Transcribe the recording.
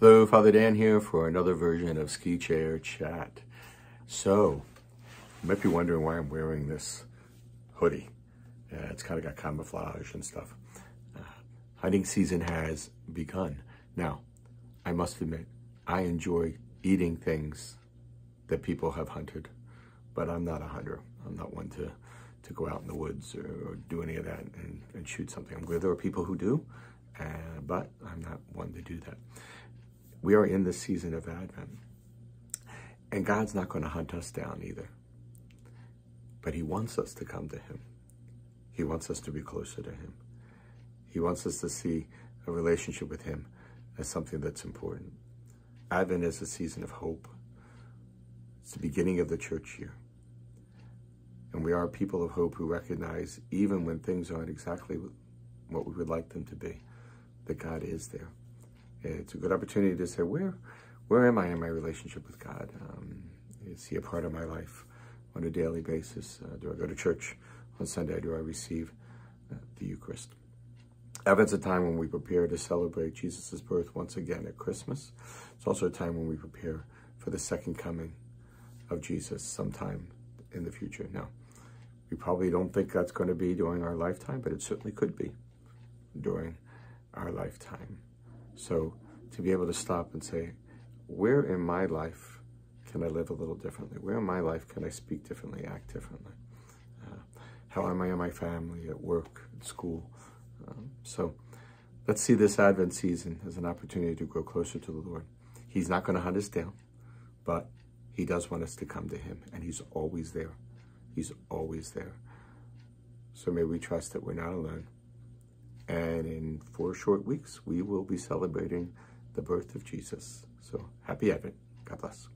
Hello, Father Dan here for another version of Ski Chair Chat. So, you might be wondering why I'm wearing this hoodie. It's kind of got camouflage and stuff. Hunting season has begun. Now, I must admit, I enjoy eating things that people have hunted, but I'm not a hunter. I'm not one to go out in the woods or do any of that and shoot something. I'm glad there are people who do, but I'm not one to do that. We are in the season of Advent, and God's not going to hunt us down either, but he wants us to come to him. He wants us to be closer to him. He wants us to see a relationship with him as something that's important. Advent is a season of hope. It's the beginning of the church year. And we are people of hope who recognize, even when things aren't exactly what we would like them to be, that God is there. It's a good opportunity to say, where am I in my relationship with God? Is he a part of my life on a daily basis? Do I go to church on Sunday? Do I receive the Eucharist? Advent's a time when we prepare to celebrate Jesus' birth once again at Christmas. It's also a time when we prepare for the second coming of Jesus sometime in the future. Now, we probably don't think that's going to be during our lifetime, but it certainly could be during our lifetime. So to be able to stop and say, where in my life can I live a little differently? Where in my life can I speak differently, act differently? How am I in my family, at work, at school? So let's see this Advent season as an opportunity to grow closer to the Lord. He's not going to hunt us down, but he does want us to come to him, and he's always there. He's always there. So may we trust that we're not alone. And in 4 short weeks, we will be celebrating the birth of Jesus. So happy Advent. God bless.